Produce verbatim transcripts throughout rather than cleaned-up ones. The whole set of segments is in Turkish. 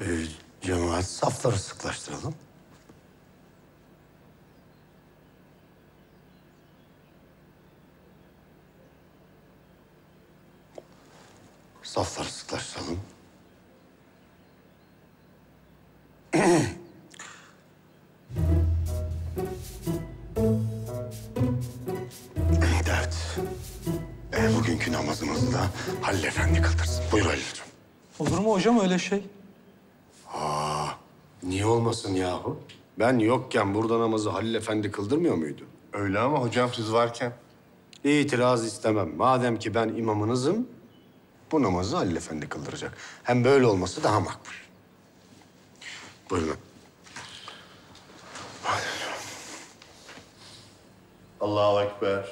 Ee, cemaat safları sıklaştıralım. Safları sıklaştıralım. Evet. Ee, bugünkü namazımızı da Halil Efendi kıldırsın. Buyur Halil'ciğim. Olur mu hocam öyle şey? Aa, niye olmasın yahu? Ben yokken burada namazı Halil Efendi kıldırmıyor muydu? Öyle ama hocam siz varken. İtiraz istemem. Madem ki ben imamınızım, bu namazı Halil Efendi kıldıracak. Hem böyle olması daha makbul. Buyurun. Allahu Ekber.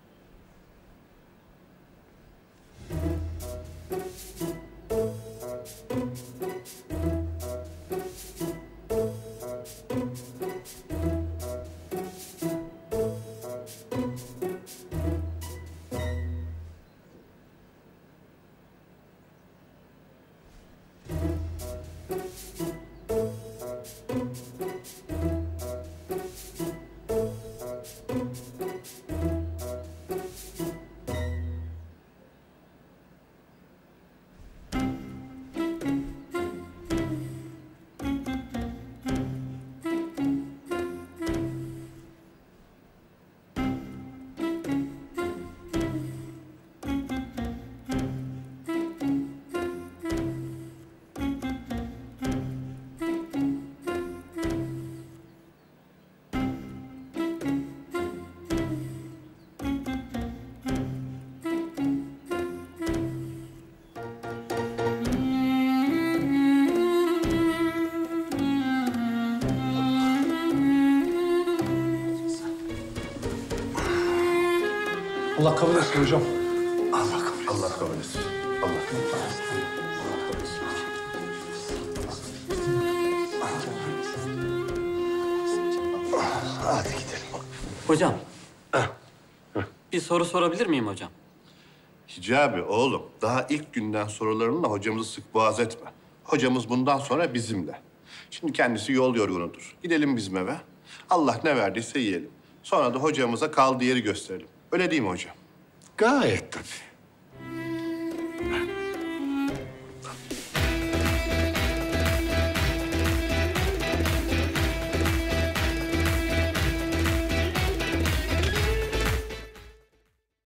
Allah kabul etsin hocam. Allah kabul etsin. Allah kabul etsin. Allah kabul etsin. Hadi gidelim. Hocam. Bir soru sorabilir miyim hocam? Hicabi oğlum, daha ilk günden sorularınla hocamızı sık boğaz etme. Hocamız bundan sonra bizimle. Şimdi kendisi yol yorgunudur. Gidelim bizim eve. Allah ne verdiyse yiyelim. Sonra da hocamıza kaldığı yeri gösterelim. Öyle değil mi hocam? Gayet tabii.